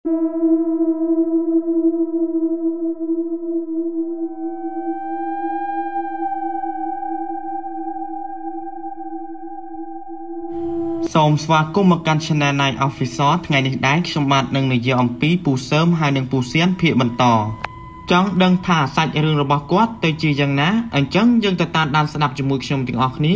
សូមស្វាគមន៍មកកាន់ Channel Night Officer ថ្ងៃនេះដែរខ្ញុំបាទនឹងនិយាយអំពីពូសើមហើយនិងពូសៀនភាគបន្តចង់ដឹងថាសាច់រឿងរបស់គាត់ទៅជាយ៉ាងណាអញ្ចឹងយើងទៅតាមដានស្ដាប់ជាមួយខ្ញុំទាំងអស់គ្នា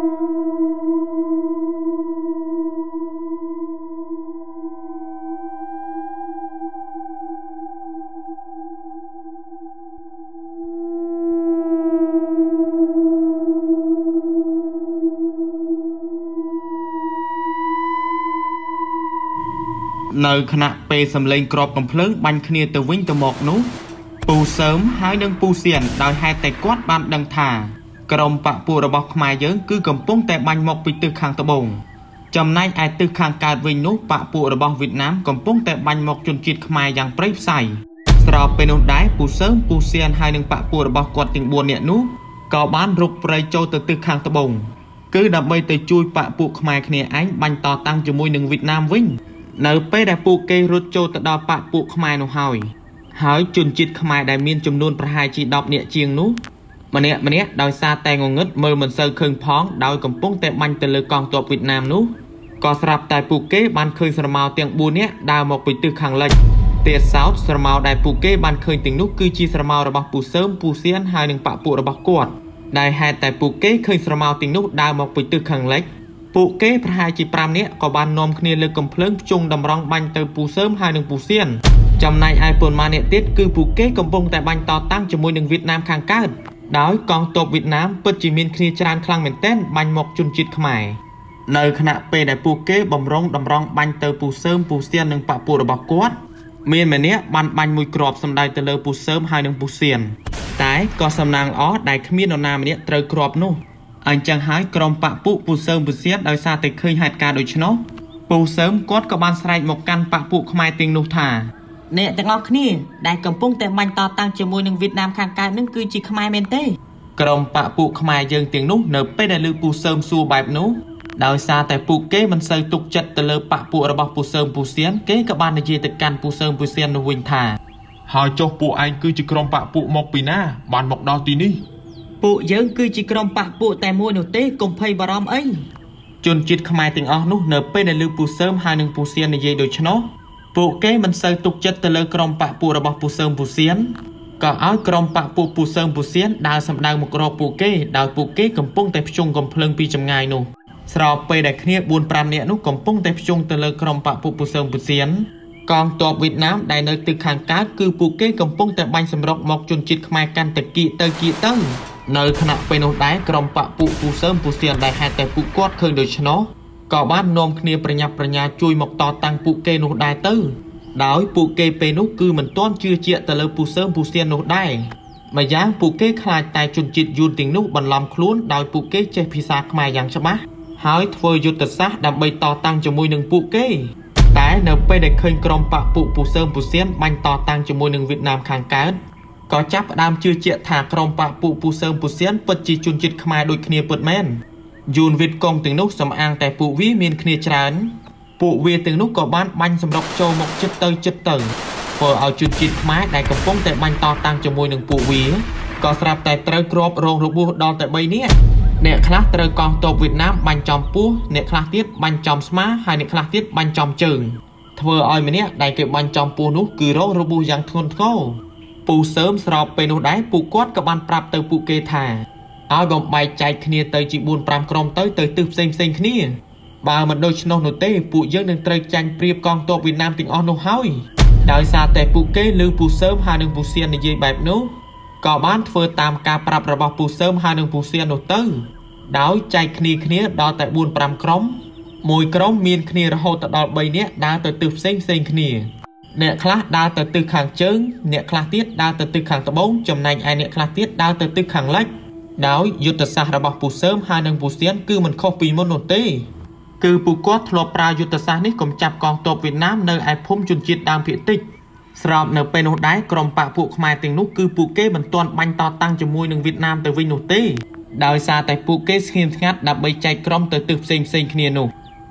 នៅខណៈពេលសម្លេងក្របកំភ្លើងបាញ់គ្នាទៅវិញទៅមកនោះពូសើមហើយនិងពូសៀនដោយហេតុតែគាត់បានដឹងថាក្រុមបកពួករបស់ខ្មែរយើងគឺកំពុងតែបាញ់មកពីទិសខាងត្បូងចំណែកឯទិសខាងកើតវិញនោះបកពួករបស់វៀតណាមកំពុងតែបាញ់មកជនជាតិខ្មែរយ៉ាងព្រៃផ្សៃស្របពេលនោះដែរពូសើមពូសៀនហើយនិងបកពួករបស់គាត់ទាំង4នាក់នោះក៏បានរុកព្រៃចូលទៅទិសខាងត្បូងគឺដើម្បីទៅជួយបកពួកខ្មែរគ្នាឯងបាញ់តតាំងជាមួយនឹងវៀតណាមវិញនៅពេលដែលពួកគេរត់ចូលទៅដល់បកពួកខ្មែរនោះហើយជនជាតិខ្មែរដែលមានចំនួនប្រហែលជា10នាក់ជាងនោះម្នាក់ដោយសារតែងងឹតមើលមិនសូវឃើញផងដោយកំពុងតែបាញ់ទៅលើកងទ័ពវៀតណាមនោះក៏ស្រាប់តែពួកគេបានឃើញស្រមោលទាំង4នាក់ដើរមកពីទិសខាងលិចទៀតសោតស្រមោលដែលពួកគេបានឃើញទាំងនោះគឺជាស្រមោលរបស់ពូសើមពូសៀនហើយនិងបកពួករបស់គាត់ដែលហេតុតែពួកគេឃើញស្រមោលទាំងនោះដើរមកពីទិសខាងលិចពួកគេប្រហែលជា5នាក់ក៏បាននាំគ្នាលើកកំភ្លើងភ្ជង់តម្រង់បាញ់ទៅពូសើមហើយនិងពូសៀនចំណែកឯប៉ុន្មាននាក់ទៀតគឺពួកគេកំពុងតែបាញ់តតាំងជាមួយនឹងវៀតណាមខាងកើតដោយកងទ័ពវៀតណាមពិតជាមានគ្នាច្រើនខ្លាំងមែនទែនបាញ់មកជនជាតិខ្មែរនៅខណៈពេលដែលពួកគេបំរុងតម្រង់បាញ់ទៅពូសើមពូសៀននិងបកពួករបស់គាត់មានម្នាក់បានបាញ់មួយគ្រាប់សម្ដៅទៅលើពូសើមហើយនិងពូសៀនតែក៏សំណាងល្អដែលគ្មាននរណាម្នាក់ត្រូវគ្រាប់នោះអញ្ចឹងហើយក្រុមបកពួកពូសើមពូសៀនដោយសារតែឃើញហេតុការណ៍ដូច្នោះពូសើមគាត់ក៏បានស្រែកមកកាន់បកពួកខ្មែរទាំងនោះថាអ្នកទាំងអស់គ្នាដែលកំពុងតែបាញ់តតាំងជាមួយនឹងវៀតណាមខាងកើតនឹងគឺជាខ្មែរមែនទេក្រុមបកពួកខ្មែរយើងទាំងនោះនៅពេលដែលឮពូសើមសួរបែបនោះដោយសារតែពួកគេមិនសូវទុកចិត្តទៅលើបកពួករបស់ពូសើមពូសៀនគេក៏បាននិយាយទៅកាន់ពូសើមពូសៀននោះវិញថាហើយចុះពួកឯងគឺជាក្រុមបកពួកមកពីណាបានមកដល់ទីនេះពួកយើងគឺជាក្រុមបកពួកតែមួយនោះទេកុំភ័យបារម្ភអីជនជាតិខ្មែរទាំងអស់នោះនៅពេលដែលឮពូសើមហើយនិងពូសៀននិយាយដូច្នោះពួកគេមិនសូវទុកចិត្តទៅលើក្រុមបកពួករបស់ពូសើមពូសៀនក៏ឲ្យក្រុមបកពួកពូសើមពូសៀនដើរសម្ដៅមករកពួកគេដោយពួកគេកំពុងតែភ្ជង់កំភ្លើងពីចម្ងាយនោះស្របពេលដែលគ្នា4-5នាក់នោះកំពុងតែភ្ជង់ទៅលើក្រុមបកពួកពូសើមពូសៀនកងទ័ពវៀតណាមដែលនៅទិសខាងកើតគឺពួកគេកំពុងតែបាញ់សម្រុកមកជនជាតិខ្មែរកាន់តែគៀកទៅនៅខណៈពេលនោះដែរក្រុមបកពួកពូសើមពូសៀនដែលហេតុតែពួកគាត់ឃើញដូច្នោះក៏បាននាំគ្នាប្រញាប់ប្រញាល់ជួយមកតតាំងពួកគេនោះដែរទៅដោយពួកគេពេលនោះគឺមិនទាន់ជឿជាក់ទៅលើពូសើមពូសៀននោះដែរម្យ៉ាងពួកគេខ្លាចតែជនជាតិយួនទាំងនោះបន្លំខ្លួនដោយពួកគេចេះភាសាខ្មែរយ៉ាងច្បាស់ហើយធ្វើយុទ្ធសាស្ត្រដើម្បីតតាំងជាមួយនឹងពួកគេតែនៅពេលដែលឃើញក្រុមបកពួកពូសើមពូសៀនបាញ់តតាំងជាមួយនឹងវៀតណាមខាងកើតក៏ចាប់ផ្ដើមជឿជាក់ថាក្រុមបកពួកពូសើមពូសៀនពិតជាជនជាតិខ្មែរដូចគ្នាពិតមែនយួនវៀតកុងទាំងនោះសំអាងតែពួកវាមានគ្នាច្រើនពួកវាទាំងនោះក៏បានបាញ់សម្រុកចូលមកចិត្តទៅធ្វើឲ្យជនជាតិខ្មែរដែលកំពុងតែបាញ់តតាំងជាមួយនឹងពួកវាក៏ស្រាប់តែត្រូវគ្រាប់រងរបួសដល់តែ3នាក់អ្នកខ្លះត្រូវកងទ័ពវៀតណាមបាញ់ចំពោះអ្នកខ្លះទៀតបាញ់ចំស្មាហើយអ្នកខ្លះទៀតបាញ់ចំជើងធ្វើឲ្យម្នាក់ដែលគេបាញ់ចំពោះនោះគឺរងរបួសយ៉ាងធ្ងន់ធ្ងរពូសើមស្របពេលនោះដែរពួកគាត់ក៏បានប្រាប់ទៅពួកគេថាឲ្យបំបែកចែកគ្នាទៅជា4-5ក្រុមទៅទិសផ្សេងគ្នាបើមិនដូច្នោះនោះទេពួកយើងនឹងត្រូវចាញ់ព្រៀបកងទ័ពវៀតណាមទាំងអស់នោះហើយដោយសារតែពួកគេឮពូសើមហើយនិងពូសៀននិយាយបែបនោះក៏បានធ្វើតាមការប្រាប់របស់ពូសើមហើយនិងពូសៀននោះទៅដោយចែកគ្នាដល់តែ4-5ក្រុមមួយក្រុមមានគ្នារហូតដល់3នាក់ដើរទៅទិសផ្សេងគ្នាអ្នកខ្លះដើរទៅទិសខាងជើងអ្នកខ្លះទៀតដើរទៅទិសខាងត្បូងចំណែកឯអ្នកខ្លះទៀតដើរទៅទិសខាងលិចដោយយុទ្ធសាស្ត្ររបស់ពូសើមហើយនិងពូសៀនគឺមិនខុសពីមុននោះទេគឺពួកគាត់ធ្លាប់ប្រើយុទ្ធសាស្ត្រនេះកំចាប់កងទ័ពវៀតណាមនៅឯភូមិជនជាតិដើមភាគតិចស្របនៅពេលនោះដែរក្រុមបកពួកខ្មែរទាំងនោះគឺពួកគេមិនទាន់បាញ់តតាំងជាមួយនឹងវៀតណាមទៅវិញនោះទេដោយសារតែពួកគេស្ងៀមស្ងាត់ដើម្បីចែកក្រុមទៅទិសផ្សេងគ្នានោះ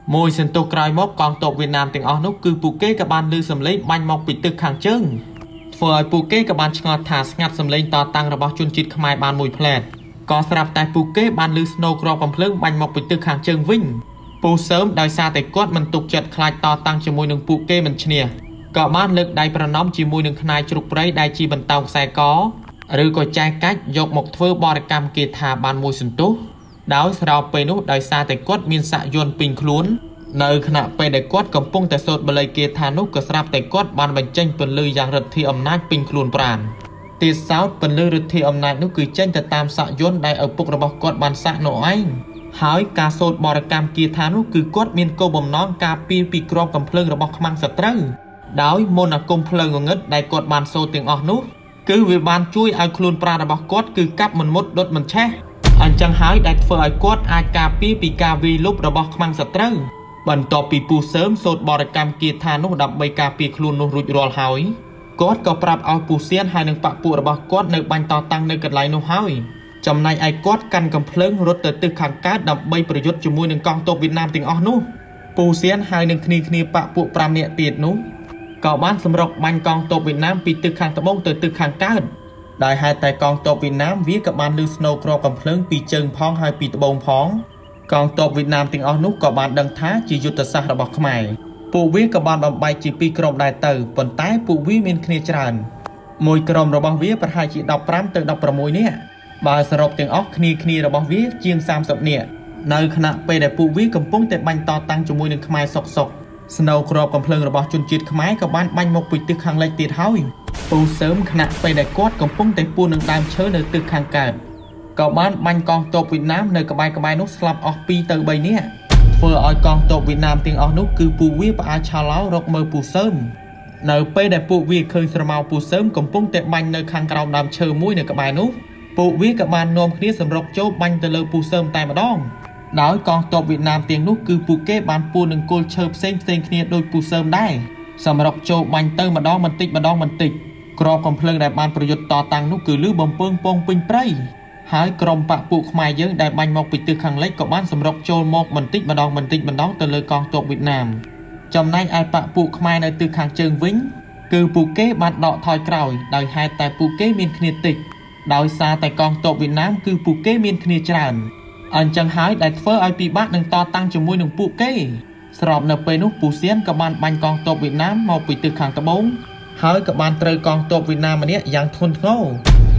មួយសន្ទុះក្រោយមកកងទ័ពវៀតណាមទាំងអស់នោះគឺពួកគេក៏បានឮសំឡេងបាញ់មកពីទិសខាងជើងធ្វើឲ្យពួកគេក៏បានឆ្ងល់ថាស្ងាត់សំឡេងតតាំងរបស់ជនជាតិខ្មែរបានមួយផ្លែតក៏ស្រាប់តែពួកគេបានឮស្នូរគ្រាប់កំភ្លើងបាញ់មកពីទិសខាងជើងវិញពូសើមដោយសារតែគាត់មិនទុកចិត្តខ្លាចតតាំងជាមួយនឹងពួកគេមិនឈ្នះក៏បានលើកដៃប្រណម្យជាមួយនឹងខ្នាយជ្រូកព្រៃដែលជាបន្តោងខ្សែកឬក៏ចែកកាច់យកមកធ្វើបរិកម្មគាថាបានមួយសន្ទុះដោយស្របពេលនោះដោយសារតែគាត់មានសាក់យ័ន្តពេញខ្លួននៅខណៈពេលដែលគាត់កំពុងតែសូត្របល័យគាថានោះក៏ស្រាប់តែគាត់បានបញ្ចេញពន្លឺយ៉ាងឫទ្ធិអំណាចពេញខ្លួនប្រាណទៀតសោតពន្លឺឫទ្ធិអំណាចនោះគឺចេញទៅតាមសាក់យន្តដែលឪពុករបស់គាត់បានសាក់នោះឯងហើយការសូត្របរិកម្មគាថានោះគឺគាត់មានគោលបំណងការពារពីគ្រាប់កំភ្លើងរបស់ខ្មាំងសត្រូវដោយមន្តអាគមភ្លើងងងឹតដែលគាត់បានសូត្រទាំងអស់នោះគឺវាបានជួយឲ្យខ្លួនប្រាណរបស់គាត់គឺកាប់មិនមុតដុតមិនឆេះអញ្ចឹងហើយដែលធ្វើឲ្យគាត់អាចការពារពីការវាយលុបរបស់ខ្មាំងសត្រូវបន្ទាប់ពីពូសើមសូត្របរិកម្មគាថានោះដើម្បីការពារខ្លួននោះរួចរាល់ហើយគាត់ក៏ប្រាប់ឲ្យពូសៀនហើយនឹងបពុរបស់គាត់នៅបាញ់តតាំងនៅកន្លែងនោះហើយចំណែកឯគាត់កាន់កំភ្លើងរត់ទៅទិសខាងកើតដើម្បីប្រយុទ្ធជាមួយនឹងកងទ័ពវៀតណាមទាំងអស់នោះពូសៀនហើយនឹងគ្នាបពុ5នាក់ទៀតនោះក៏បានសម្រុកបាញ់កងទ័ពវៀតណាមពីទិសខាងត្បូងទៅទិសខាងកើតដោយហេតុតែកងទ័ពវៀតណាមវាក៏បានលឺស្នូរគ្រាប់កំភ្លើងពីជើងផងហើយពីត្បូងផងកងទ័ពវៀតណាមទាំងអស់នោះក៏បានដឹងថាជាយុទ្ធសាស្ត្ររបស់ខ្មែរពួកវាក៏បានបំបែកជាពីរក្រុមដែរទៅប៉ុន្តែពួកវាមានគ្នាច្រើនមួយក្រុមរបស់វាប្រហែលជា15ទៅ16នាក់បើសរុបទាំងអស់គ្នារបស់វាជាង30នាក់នៅខណៈពេលដែលពួកវាកំពុងតែបាញ់តតាំងជាមួយនឹងខ្មែរសុកស្នូរគ្រាប់កំភ្លើងរបស់ជនជាតិខ្មែរក៏បានបាញ់មកពីទិសខាងលិចទៀតហើយពូសើមខណៈពេលដែលគាត់កំពុងតែពួននឹងដើមឈើនៅទិសខាងកើតក៏បានបាញ់កងទ័ពវៀតណាមនៅក្បែរនោះស្លាប់អស់2ទៅ3នាក់ធ្វើឲ្យកងទ័ពវៀតណាមទាំងអស់នោះគឺពួកវាផ្អើលឆោឡោរកមើលពូសើមនៅពេលដែលពួកវាឃើញស្រមោលពូសើមកំពុងតែបាញ់នៅខាងក្រោមដើមឈើមួយនៅក្បែរនោះពួកវាក៏បាននាំគ្នាសម្រុកចូលបាញ់ទៅលើពូសើមតែម្ដងដោយកងទ័ពវៀតណាមទាំងនោះគឺពួកគេបានពួននឹងគល់ឈើផ្សេងគ្នាដូចពូសើមដែរសម្រុកចូលបាញ់ទៅម្ដងបន្តិចគ្រាប់កំភ្លើងដែលបានប្រយុទ្ធតតាំងនោះគឺលឺបំពើងពងពេញព្រៃហើយក្រុមបពុខ្មែរយើងដែលបាញ់មកពីទិសខាងលិចក៏បានសម្រុកចូលមកបន្តិចម្ដងទៅលើកងទ័ពវៀតណាមចំណែកឯបពុខ្មែរនៅទិសខាងជើងវិញគឺពួកគេបានដកថយក្រោយដោយហេតុតែពួកគេមានគ្នាតិចដោយសារតែកងទ័ពវៀតណាមគឺពួកគេមានគ្នាច្រើនអញ្ចឹងហើយដែលធ្វើឲ្យពិបាកនឹងតតាំងជាមួយនឹងពួកគេស្របនៅពេលនោះពូសៀនក៏បានបាញ់កងទ័ពវៀតណាមមកពីទិសខាងត្បូងហើយក៏បានត្រូវកងទ័ពវៀតណាមម្នាក់យ៉ាងធ្ងន់ធ្ងរ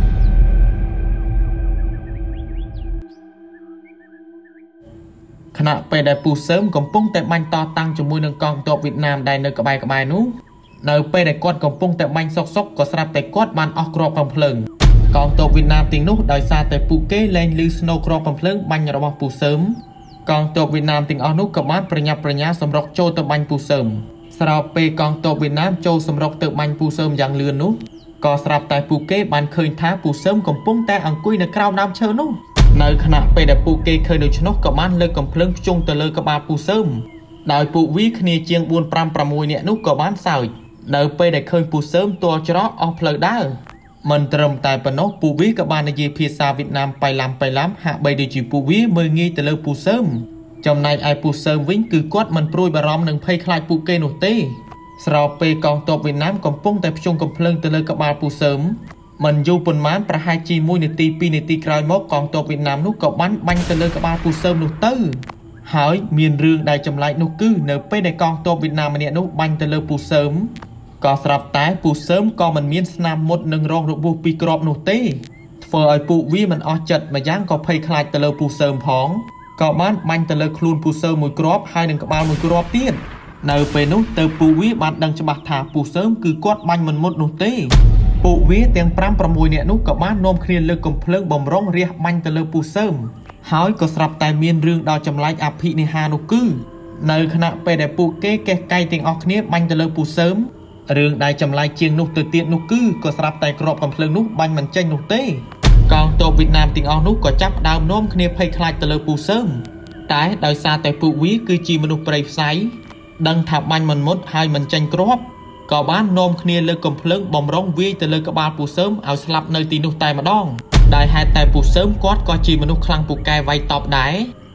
ខណៈពេលដែលពូសើមកំពុងតែបាញ់តតាំងជាមួយនឹងកងទ័ពវៀតណាមដែលនៅក្បែរនោះនៅពេលដែលគាត់កំពុងតែបាញ់សុកក៏ស្រាប់តែគាត់បានអស់គ្រាប់កំភ្លើងកងទ័ពវៀតណាមទាំងនោះដោយសារតែពួកគេលែងឮស្នូរគ្រាប់កំភ្លើងបាញ់របស់ពូសើមកងទ័ពវៀតណាមទាំងអស់នោះក៏បានប្រញាប់ប្រញាល់សម្រុកចូលទៅបាញ់ពូសើមស្របពេលកងទ័ពវៀតណាមចូលសម្រុកទៅបាញ់ពូសើមយ៉ាងលឿននោះក៏ស្រាប់តែពួកគេបានឃើញថាពូសើមកំពុងតែអង្គុយនៅក្រោមដើមឈើនោះនៅខណៈពេលដែលពួកគេឃើញដូច្នោះក៏បានលើកកំភ្លើងភ្ជង់ទៅលើក្បាលពូសើមដោយពួកវាគ្នាជាង4 5 6នាក់នោះក៏បានសើចនៅពេលដែលឃើញពូសើមទាល់ច្រកអស់ផ្លូវដើរមិនត្រឹមតែប៉ុណ្ណោះពួកវាក៏បាននិយាយភាសាវៀតណាមបៃឡាំហាក់បីដូចជាពួកវាមើលងាយទៅលើពូសើមចំណែកឯពូសើមវិញគឺគាត់មិនព្រួយបារម្ភនឹងភ័យខ្លាចពួកគេនោះទេស្របពេលកងទ័ពវៀតណាមកំពុងតែភ្ជង់កំភ្លើងទៅលើក្បាលពូសើមមិនយូរប៉ុន្មានប្រហែលជា1នាទី2នាទីក្រោយមកកងទ័ពវៀតណាមនោះក៏បានបាញ់ទៅលើក្បាលពូសើមនោះទៅហើយមានរឿងដែលចម្លែកនោះគឺនៅពេលដែលកងទ័ពវៀតណាមម្នាក់នោះបាញ់ទៅលើពូសើមក៏ស្រាប់តែពូសើមក៏មិនមានស្នាមមុតនឹងរងរបួសពីគ្រាប់នោះទេធ្វើឲ្យពួកវាមិនអស់ចិត្តម្យ៉ាងក៏ភ័យខ្លាចទៅលើពូសើមផងក៏បានបាញ់ទៅលើខ្លួនពូសើមមួយគ្រាប់ហើយនឹងក្បាលមួយគ្រាប់ទៀតនៅពេលនោះទៅពួកវាបានដឹងច្បាស់ថាពូសើមគឺគាត់បាញ់មិនមុតនោះទេពួកវាទាំង5 6នាក់នោះក៏បាននាំគ្នាលើកកំភ្លើងបំរុងរះបាញ់ទៅលើពូសើមហើយក៏ស្រាប់តែមានរឿងដ៏ចម្លែកអភិនិហានោះគឺនៅខណៈពេលដែលពួកគេកេះកៃទាំងអស់គ្នាបាញ់ទៅលើពូសើមរឿងដែលចម្លែកជាងនោះទៅទៀតនោះគឺក៏ស្រាប់តែគ្រាប់កំភ្លើងនោះបាញ់មិនចេញនោះទេកងទ័ពវៀតណាមទាំងអស់នោះក៏ចាប់ផ្ដើមនាំគ្នាភ័យខ្លាចទៅលើពូសើមតែដោយសារតែពួកវាគឺជាមនុស្សព្រៃផ្សៃដឹងថាបាញ់មិនមុតហើយមិនចេញគ្រាប់ក៏បាននាំគ្នាលើកកំភ្លើងបំរុងវាយទៅលើក្បាលពូសើមឲ្យស្លាប់នៅទីនោះតែម្ដងដោយហេតុតែពូសើមគាត់ក៏ជាមនុស្សខ្លាំងពូកែវាយតបដែរ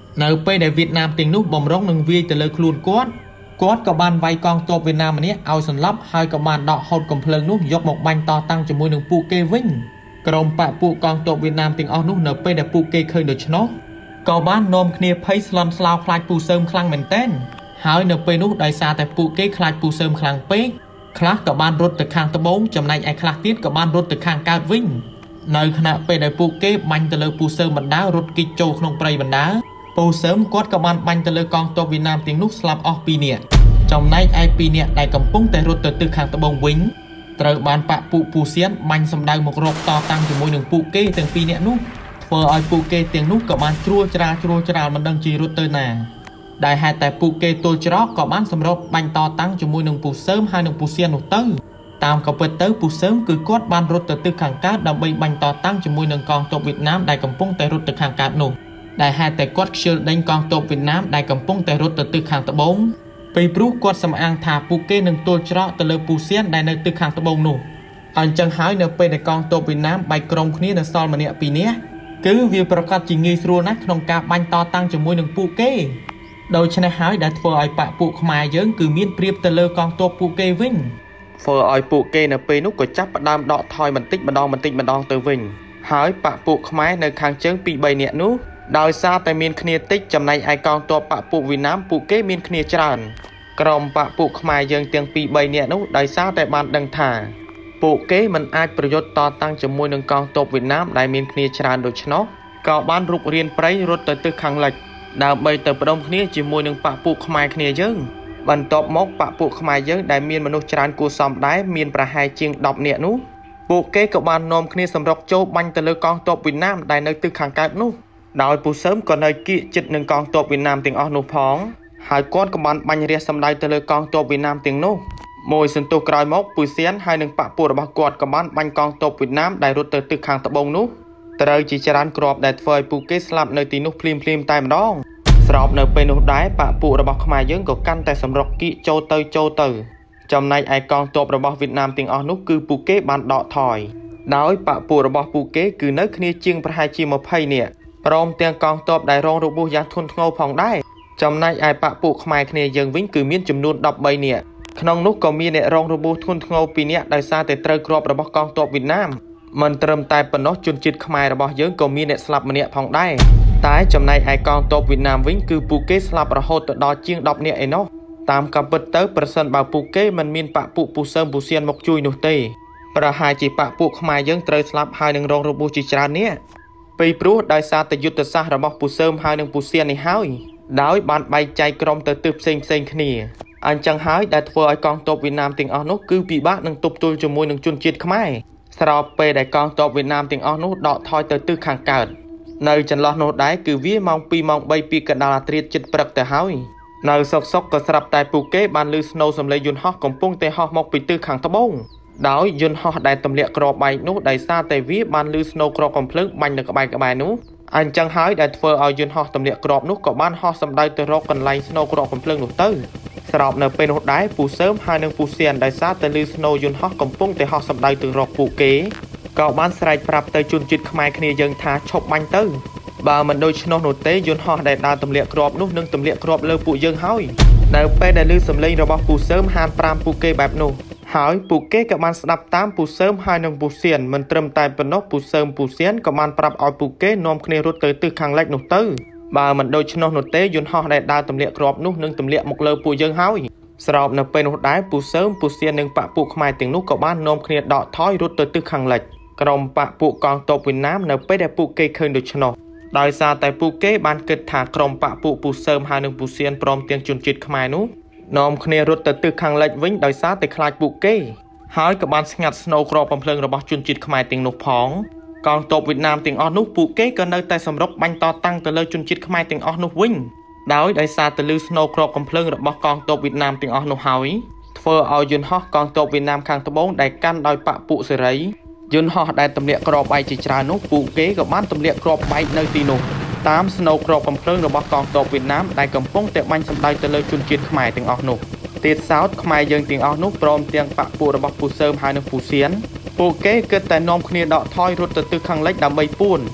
នៅពេលដែលវៀតណាមទាំងនោះបំរុងនឹងវាយទៅលើខ្លួនគាត់ក៏បានវាយកងទ័ពវៀតណាមម្នាក់ឲ្យសន្លប់ហើយក៏បានដកហូតកំភ្លើងនោះយកមកបាញ់តតាំងជាមួយនឹងពួកគេវិញក្រុមបកពួកកងទ័ពវៀតណាមទាំងអស់នោះនៅពេលដែលពួកគេឃើញដូច្នោះក៏បាននាំគ្នាភ័យស្លន់ស្លោខ្លាចពូសើមខ្លាំងមែនទែនហើយនៅពេលនោះដោយសារតែពួកគេខ្លាចពូសើមខ្លាំងពេកខ្លះក៏បានរត់ទៅខាងត្បូងចំណែកឯខ្លះទៀតក៏បានរត់ទៅខាងកើតវិញនៅខណៈពេលដែលពួកគេបាញ់ទៅលើពូសើមបណ្ដារត់គេចចូលក្នុងព្រៃបណ្ដាពូសើមគាត់ក៏បានបាញ់ទៅលើកងទ័ពវៀតណាមទាំងនោះស្លាប់អស់2នាក់ចំណែកឯ2នាក់ដែលកំពុងតែរត់ទៅទិសខាងត្បូងវិញត្រូវបានបកពួកពូសៀនបាញ់សម្ដៅមករកតតាំងជាមួយនឹងពួកគេទាំង2នាក់នោះធ្វើឲ្យពួកគេទាំងនោះក៏បានជ្រួលច្រាលមិនដឹងជារត់ទៅណាដែលហេតុតែពួកគេទល់ច្រកក៏បានសម្រុតបាញ់តតាំងជាមួយនឹងពូសើមហើយនឹងពូសៀននោះទៅតាមក៏ពិតទៅពូសើមគឺគាត់បានរត់ទៅទិសខាងកើតដើម្បីបាញ់តតាំងជាមួយនឹងកងទ័ពវៀតណាមដែលកំពុងតែរត់ទៅខាងកើតនោះដែលហេតុតែគាត់ខ្ជិលដេញកងទ័ពវៀតណាមដែលកំពុងតែរត់ទៅទិសខាងត្បូងពីព្រោះគាត់សំអាងថាពួកគេនឹងទល់ច្រកទៅលើពូសៀនដែលនៅទិសខាងត្បូងនោះអញ្ចឹងហើយនៅពេលដែលកងទ័ពវៀតណាមបែកក្រុមគ្នានៅសល់ម្នាក់2នាក់គឺវាប្រកាសជាងាយស្រួលណាស់ក្នុងការបាញ់តតាំងជាមួយនឹងពួកគេដូច្នេះហើយដែលធ្វើឲ្យបកពួកខ្មែរយើងគឺមានព្រៀបទៅលើកងទ័ពពួកគេវិញធ្វើឲ្យពួកគេនៅពេលនោះក៏ចាប់ផ្ដើមដកថយបន្តិចម្ដងទៅវិញហើយបកពួកខ្មែរនៅខាងជើង 2-3 នាក់នោះដោយសារតែមានគ្នាតិចចំណែកឯកងទ័ពបកពួកវៀតណាមពួកគេមានគ្នាច្រើនក្រុមបកពួកខ្មែរយើងទាំង 2-3 នាក់នោះដោយសារតែបានដឹងថាពួកគេមិនអាចប្រយុទ្ធតតាំងជាមួយនឹងកងទ័ពវៀតណាមដែលមានគ្នាច្រើនដូច្នោះក៏បានរុករៀនព្រៃរត់ទៅទិសខាងលិចដើម្បីទៅផ្ដុំគ្នាជាមួយនឹងបកពួកខ្មែរគ្នាយើងបន្ទាប់មកបកពួកខ្មែរយើងដែលមានមនុស្សច្រើនគួរសមដែរមានប្រហែលជាង10នាក់នោះពួកគេក៏បាននាំគ្នាសម្រុកចូលបាញ់ទៅលើកងទ័ពវៀតណាមដែលនៅទិសខាងកើតនោះដោយពូសើមក៏នៅគៀកជិតនឹងកងទ័ពវៀតណាមទាំងអស់នោះផងហើយគាត់ក៏បានបាញ់រះសម្ដៅទៅលើកងទ័ពវៀតណាមទាំងនោះមួយសន្ទុះក្រោយមកពូសៀនហើយនឹងបកពួករបស់គាត់ក៏បានបាញ់កងទ័ពវៀតណាមដែលរត់ទៅទិសខាងត្បូងនោះត្រូវជាច្រើនគ្រាប់ដែលធ្វើឲ្យពួកគេស្លាប់នៅទីនោះភ្លាមតែម្ដងស្របនៅពេលនោះដែរបកពួករបស់ខ្មែរយើងក៏កាន់តែសម្រុកគៀកចូលទៅចំណែកឯកងទ័ពរបស់វៀតណាមទាំងអស់នោះគឺពួកគេបានដកថយដោយបកពួករបស់ពួកគេគឺនៅគ្នាជាងប្រហែលជា20នាក់ព្រមទាំងកងទ័ពដែលរងរបួសយ៉ាងធ្ងន់ធ្ងរផងដែរចំណែកឯបកពួកខ្មែរគ្នាយើងវិញគឺមានចំនួន13នាក់ក្នុងនោះក៏មានអ្នករងរបួសធ្ងន់ធ្ងរ2នាក់ដោយសារតែត្រូវគ្រាប់របស់កងទ័ពវៀតណាមមិនត្រឹមតែប៉ុណ្ណោះជនជាតិខ្មែររបស់យើងក៏មានអ្នកស្លាប់ម្នាក់ផងដែរតែចំណែកឯកងទ័ពវៀតណាមវិញគឺពួកគេស្លាប់រហូតទៅដល់ជាង10នាក់ឯណោះតាមកំពិតទៅប្រសិនបើពួកគេមិនមានបកពួកពូសើមពូសៀនមកជួយនោះទេប្រហែលជាបកពួកខ្មែរយើងត្រូវស្លាប់ហើយនឹងរងរបួសជាច្រើននាក់ពីព្រោះដោយសារតែយុទ្ធសាស្ត្ររបស់ពូសើមហើយនឹងពូសៀននេះហើយដោយបានបែកចែកក្រុមទៅទិសផ្សេងគ្នាអញ្ចឹងហើយដែលធ្វើឲ្យកងទ័ពវៀតណាមទាំងអស់នោះគឺពិបាកនឹងទប់ទល់ជាមួយនឹងជនជាតិខ្មែរស្របពេលដែលកងទ័ពវៀតណាមទាំងអស់នោះដកថយទៅទិសខាងកើតនៅចន្លោះនោះដែរគឺវាម៉ោង 2 ម៉ោង 3 ពីកណ្ដាលអាធ្រាត្រជិតព្រឹកទៅហើយនៅសុកក៏ស្រាប់តែពួកគេបានឮស្នូរសំឡេងយន្តហោះកំពុងតែហោះមកពីទិសខាងត្បូងដោយយន្តហោះដែលទម្លាក់គ្រាប់បែកនោះដោយសារតែវាបានឮស្នូរគ្រាប់កំភ្លើងបាញ់នៅក្បែរនោះអញ្ចឹងហើយដែលធ្វើឲ្យយន្តហោះទម្លាក់គ្រាប់នោះក៏បានហោះសម្ដៅទៅរកកន្លែងស្នូរគ្រាប់កំភ្លើងនោះទៅស្របនៅពេលនោះដែរពូសើមហើយនឹងពូសៀនដោយសារតែឮស្នូរយន្តហោះកំពុងតែហោះសម្ដៅទៅរកពួកគេក៏បានស្រែកប្រាប់ទៅជនជាតិខ្មែរគ្នាយើងថាឈប់បាញ់ទៅបើមិនដូច្នោះនោះទេយន្តហោះដែលដើរទម្លាក់គ្រាប់នោះនឹងទម្លាក់គ្រាប់លើពួកយើងហើយនៅពេលដែលឮសំឡេងរបស់ពូសើមហាន5ពួកគេបែបនោះហើយពួកគេក៏បានស្ដាប់តាមពូសើមហើយនឹងពូសៀនមិនត្រឹមតែប៉ុណ្ណោះពូសើមពូសៀនក៏បានប្រាប់ឲ្យពួកគេនាំគ្នារត់ទៅទិសខាងលិចនោះទៅបើមិនដូច្នោះនោះទេយន្តហោះដែលដើរទម្លាក់គ្រាប់នោះនឹងទម្លាក់មកលើពួកយើងហើយស្របនៅពេលនោះដែរពូសើមពូសៀននិងបកពួកខ្មែរទាំងនោះក៏បាននាំគ្នាដកថយរត់ទៅទិសខាងលិចក្រុមបកពួកកងទ័ពវៀតណាមនៅពេលដែលពួកគេឃើញដូច្នោះដោយសារតែពួកគេបានគិតថាក្រុមបកពួកពូសើមហើយនិងពូសៀនព្រមទាំងជនជាតិខ្មែរនោះនាំគ្នារត់ទៅទិសខាងលិចវិញដោយសារតែខ្លាចពួកគេហើយក៏បានស្ងាត់ស្នូរគ្រាប់បំភ្លើងរបស់ជនជាតិខ្មែរទាំងនោះផងកងទ័ពវៀតណាមទាំងអស់នោះពួកគេក៏នៅតែសម្រុកបាញ់តតាំងទៅលើជនជាតិខ្មែរទាំងអស់នោះវិញដោយសារតែឮស្នូរគ្រាប់កំភ្លើងរបស់កងទ័ពវៀតណាមទាំងអស់នោះហើយធ្វើឲ្យយន្តហោះកងទ័ពវៀតណាមខាងត្បូងដែលកាន់ដោយបកពួកសេរីយន្តហោះដែលទម្លាក់គ្រាប់បែកជាច្រើននោះពួកគេក៏បានទម្លាក់គ្រាប់បែកនៅទីនោះតាមស្នូរគ្រាប់កំភ្លើងរបស់កងទ័ពវៀតណាមដែលកំពុងតែបាញ់សម្ដៅទៅលើជនជាតិខ្មែរទាំងអស់នោះទៀតសោតខ្មែរយើងទាំងអស់នោះព្រមទាំងបកពួករបស់ពូសើមហើយនិងពូសៀនពួកគេគិតតែនាំគ្នាដកថយរត់ទៅទិសខាងលិចដើម្បីពួន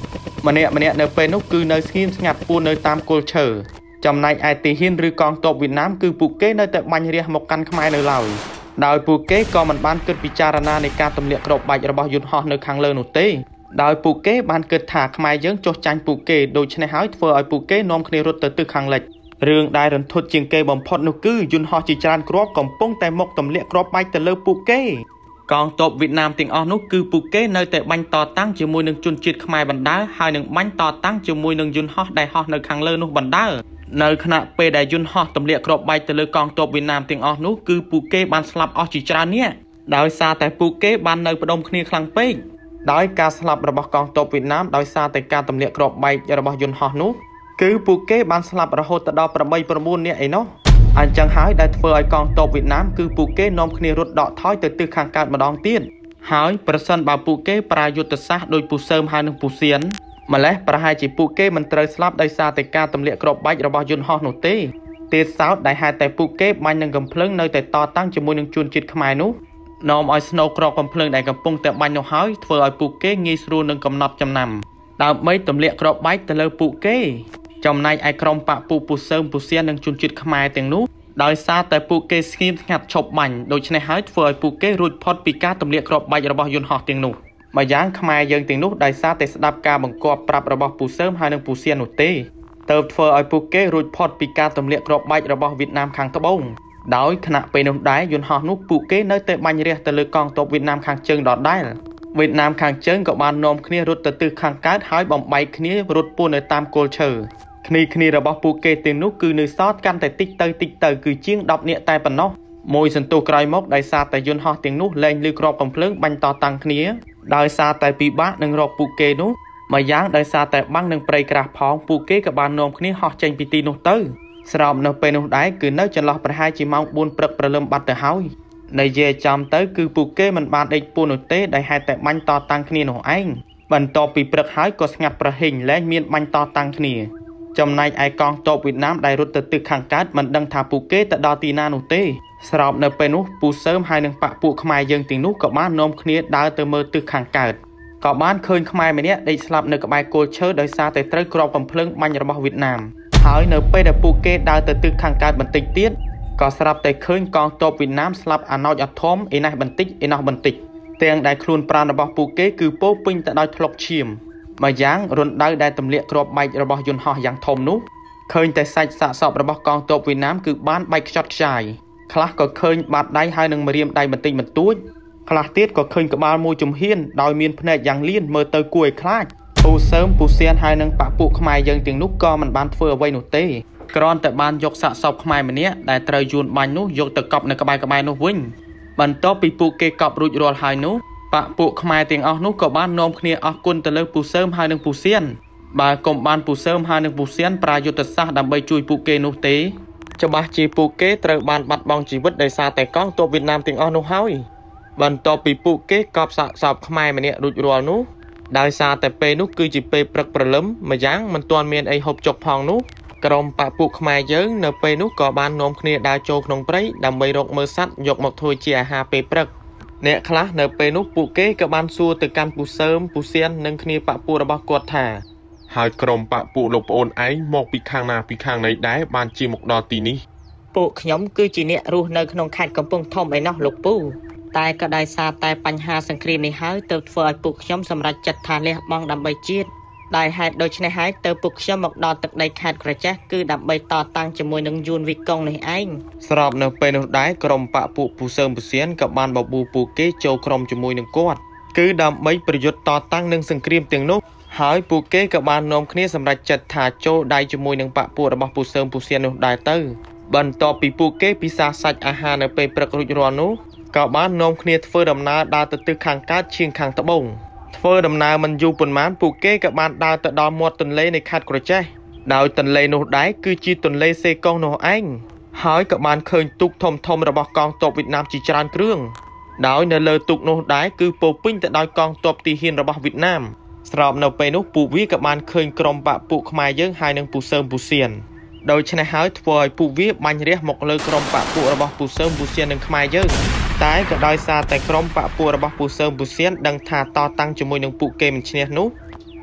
ម្នាក់នៅពេលនោះគឺនៅស្ងៀមស្ងាត់ពួននៅតាមគល់ឈើចំណែកឯទីហ៊ានឬកងទ័ពវៀតណាមគឺពួកគេនៅតែបាញ់រះមកកាន់ខ្មែរនៅឡើយដោយពួកគេក៏មិនបានគិតពិចារណានៃការទម្លាក់គ្រាប់បែករបស់យន្តហោះនៅខាងលើនោះទេដោយពួកគេបានគិតថាខ្មែរយើងចុះចាញ់ពួកគេដូច្នេះហើយធ្វើឲ្យពួកគេនាំគ្នារត់ទៅទិសខាងលិចរឿងដែលរន្ធត់ជាងគេបំផុតនោះគឺយន្តហោះជាច្រើនគ្រាប់កំពុងតែមកទម្លាក់គ្រាប់បែកទៅលើពួកគេកងទ័ពវៀតណាមទាំងអស់នោះគឺពួកគេនៅតែបាញ់តតាំងជាមួយនឹងជនជាតិខ្មែរបណ្ដើរហើយនឹងបាញ់តតាំងជាមួយនឹងយន្តហោះដែលហោះនៅខាងលើនោះបណ្ដើរនៅខណៈពេលដែលយន្តហោះទម្លាក់គ្រាប់បែកទៅលើកងទ័ពវៀតណាមទាំងអស់នោះគឺពួកគេបានស្លាប់អស់ជាច្រើននាក់ដោយសារតែពួកគេបាននៅផ្ដុំគ្នាខ្លាំងពេកដោយការស្លាប់របស់កងទ័ពវៀតណាមដោយសារតែការទម្លាក់គ្រាប់បែករបស់យន្តហោះនោះគឺពួកគេបានស្លាប់រហូតដល់8 9នាក់ឯណោះអញ្ចឹងហើយដែលធ្វើឲ្យកងទ័ពវៀតណាមគឺពួកគេនាំគ្នារត់ដកថយទៅទិសខាងកើតម្ដងទៀតហើយប្រសិនបើពួកគេប្រើយុទ្ធសាស្ត្រដោយពូសើមហើយនឹងពូសៀនម្លេះប្រហែលជាពួកគេមិនត្រូវស្លាប់ដោយសារតែការទម្លាក់គ្រាប់បែករបស់យន្តហោះនោះទេទៀតសោតដែលហេតុតែពួកគេបាញ់នឹងកំភ្លើងនៅតែតតាំងជាមួយនឹងជនជាតិខ្មែរនោះនាំឲ្យស្នូក្រកកំភ្លើងដែលកំពុងតែបាញ់នោះហើយធ្វើឲ្យពួកគេងាយស្រួលនឹងកំណត់ចំណាំដើម្បីទម្លាក់គ្រាប់បែកទៅលើពួកគេចំណែកឯក្រុមបកពូសើមពូសៀននិងជនជាតិខ្មែរទាំងនោះដោយសារតែពួកគេស្ងៀមស្ងាត់ឈប់បាញ់ដូច្នេះហើយធ្វើឲ្យពួកគេរួចផុតពីការទម្លាក់គ្រាប់បែករបស់យន្តហោះទាំងនោះម្យ៉ាងខ្មែរយើងទាំងនោះដោយសារតែស្ដាប់ការបង្គាប់ប្រាប់របស់ពូសើមហើយនិងពូសៀននោះទេទើបធ្វើឲ្យពួកគេរួចផុតពីការទម្លាក់គ្រាប់បែករបស់វៀតណាមខាងត្បូងដោយខណៈពេលនោះដែរយន្តហោះនោះពួកគេនៅតែបាញ់រះទៅលើកងទ័ពវៀតណាមខាងជើងដដែលវៀតណាមខាងជើងក៏បាននាំគ្នារត់ទៅទិសខាងកើតហើយបំបែកគ្នារត់ពួននៅតាមគល់ឈើគ្នារបស់ពួកគេទាំងនោះគឺនៅសល់កាន់តែតិចទៅគឺជាង10នាក់តែប៉ុណ្ណោះមួយសន្ទុះក្រោយមកដោយសារតែយន្តហោះទាំងនោះលែងលឺគ្រាប់កំភ្លើងបាញ់តតាំងគ្នាដោយសារតែពិបាកនឹងរកពួកគេនោះម្យ៉ាងដោយសារតែបាំងនឹងព្រៃក្រាស់ផងពួកគេក៏បាននាំគ្នាហោះចេញពីទីនោះទៅស្របនៅពេលនោះដែរគឺនៅចន្លោះប្រហែលជាម៉ោង4ព្រឹកព្រលឹមបាត់ទៅហើយនិយាយចំទៅគឺពួកគេមិនបានដេកពួននោះទេដោយហេតុតែបាញ់តតាំងគ្នានោះឯងបន្ទាប់ពីព្រឹកហើយក៏ស្ងាត់ប្រហែលលែងមានបាញ់តតាំងគ្នាចំណែកឯកងទ័ពវៀតណាមដែលរត់ទៅទិសខាងកើតមិនដឹងថាពួកគេទៅដល់ទីណានោះទេស្របនៅពេលនោះពូសើមហើយនឹងបកពួកខ្មែរយើងទាំងនោះក៏បាននាំគ្នាដើរទៅមើលទិសខាងកើតក៏បានឃើញខ្មែរម្នាក់ដេកស្លាប់នៅក្បែរគល់ឈើដោយសារតែត្រូវគ្រាប់កំភ្លើងបាញ់របស់វៀតណាមហើយនៅពេលដែលពួកគេដើរទៅទិសខាងកើតបន្តិចទៀតក៏ស្រាប់តែឃើញកងទ័ពវៀតណាមស្លាប់អាណោចអធំឯណេះបន្តិចឯណោះបន្តិចទាំងដែលខ្លួនប្រាណរបស់ពួកគេគឺពោពេញទៅដោយថ្លុកឈាមម្យ៉ាងរណ្ដៅដែលទម្លាក់គ្រាប់បែករបស់យន្តហោះយ៉ាងធំនោះឃើញតែសាច់សាកសពរបស់កងទ័ពវៀតណាមគឺបានបែកខ្ចត់ខ្ចាយខ្លះក៏ឃើញបាតដៃហើយនឹងម្រាមដៃបន្តិចបន្តួចខ្លះទៀតក៏ឃើញក្បាលមួយជំហានដោយមានភ្នែកយ៉ាងលៀនមើលទៅគួរឲ្យខ្លាចពូសើមពូសៀនហើយនឹងបកពួកខ្មែរយើងទាំងនោះក៏មិនបានធ្វើអ្វីនោះទេគ្រាន់តែបានយកសាកសពខ្មែរម្នាក់ដែលត្រូវយួនបាញ់នោះយកទៅកប់នៅក្បែរនោះវិញបន្ទាប់ពីពួកគេកប់រួចរាល់ហើយនោះបកពួកខ្មែរទាំងអស់នោះក៏បាននាំគ្នាអរគុណទៅលើពូសើមហើយនឹងពូសៀនបើកុំបានពូសើមហើយនឹងពូសៀនប្រើយុទ្ធសាស្ត្រដើម្បីជួយពួកគេនោះទេច្បាស់ជាពួកគេត្រូវបានបាត់បង់ជីវិតដោយសារតែកងទ័ពវៀតណាមទាំងអស់នោះហើយបន្ទាប់ពីពួកគេកប់សាកសពខ្មែរម្នាក់រួចរាល់នោះដោយសារតែពេលនោះគឺជាពេលព្រឹកព្រលឹមម្យ៉ាងមិនទាន់មានអីហូបចុកផងនោះក្រុមបកពួកខ្មែរយើងនៅពេលនោះក៏បាននាំគ្នាដើរចូលក្នុងព្រៃដើម្បីរកមើលសត្វយកមកធ្វើជាអាហារពេលព្រឹកអ្នកខ្លះនៅពេលនោះពួកគេក៏បានសួរទៅកាន់ពូសើមពូសៀននិងគ្នាបកពួករបស់គាត់ថាហើយក្រុមបកពួកលោកប្អូនឯងមកពីខាងណាពីខាងណីដែរបានជាមកដល់ទីនេះពួកខ្ញុំគឺជាអ្នករស់នៅក្នុងខេត្តកំពង់ធំឯណោះលោកពូតែក៏ដោយសារតែបញ្ហាសង្គ្រាមនេះហើយទើបធ្វើឲ្យពួកខ្ញុំសម្រេចចិត្តថាលះបង់ដើម្បីជាតិដោយហេតុដូច្នេះហើយទើបពួកខ្ញុំមកដល់ទឹកដីខេត្តក្រចេះគឺដើម្បីតតាំងជាមួយនឹងយួនវិកុងនេះឯងស្របនៅពេលនោះដែរក្រុមបកពួកពូសើមពូសៀនក៏បានបបួលពួកគេចូលក្រុមជាមួយនឹងគាត់គឺដើម្បីប្រយុទ្ធតតាំងនឹងសង្គ្រាមទាំងនោះហើយពួកគេក៏បាននាំគ្នាសម្រេចចិត្តថាចូលដៃជាមួយនឹងបកពួករបស់ពូសើមពូសៀននោះដែរទៅបន្ទាប់ពីពួកគេពិសាសាច់អាហារនៅពេលព្រឹករួចរាល់នោះក៏បាននាំគ្នាធ្វើដំណើរដើរទៅទិសខាងកើតឈៀងខាងត្បូងធ្វើដំណើរមិនយូរប៉ុន្មានពួកគេក៏បានដើរទៅដល់មាត់ទន្លេនៃខេត្តក្រចេះដោយទន្លេនោះដែរគឺជាទន្លេសេកុងនោះឯងហើយក៏បានឃើញទូកធំរបស់កងទ័ពវៀតណាមជាច្រើនគ្រឿងដោយនៅលើទូកនោះដែរគឺពោពេញទៅដោយកងទ័ពទីហ៊ានរបស់វៀតណាមស្របនៅពេលនោះពួកវាក៏បានឃើញក្រុមបកពួកខ្មែរយើងហើយនឹងពូសើមពូសៀនដូច្នេះហើយធ្វើឲ្យពួកវាបាញ់រះមកលើក្រុមបកពួករបស់ពូសើមពូសៀននិងខ្មែរយើងតែក៏ដោយសារតែក្រុមបកពួករបស់ពូសើមពូសៀនដឹងថាតតាំងជាមួយនឹងពួកគេមិនឈ្នះនោះព